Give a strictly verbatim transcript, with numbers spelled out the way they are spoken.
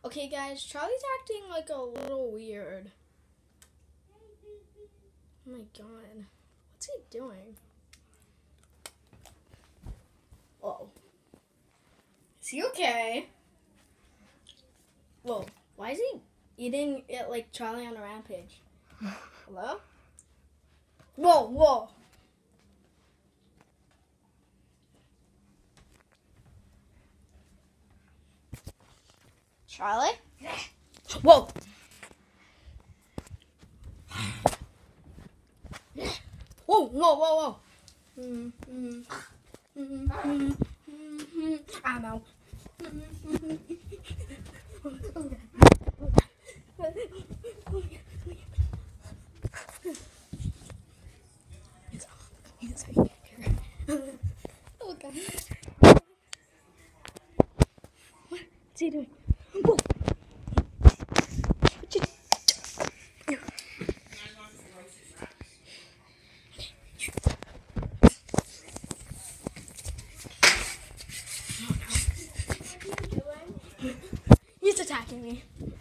Okay, guys, Charlie's acting like a little weird. Oh my god. What's he doing? Whoa. Is he okay? Whoa. Why is he eating it like Charlie on a rampage? Hello? Whoa, whoa. Charlie? Whoa. Whoa, whoa, whoa, whoa. Mm, mm, mm, mm, mm, I know. He's right here. Oh, God. What's he doing? Whoa. What you do? He's attacking me.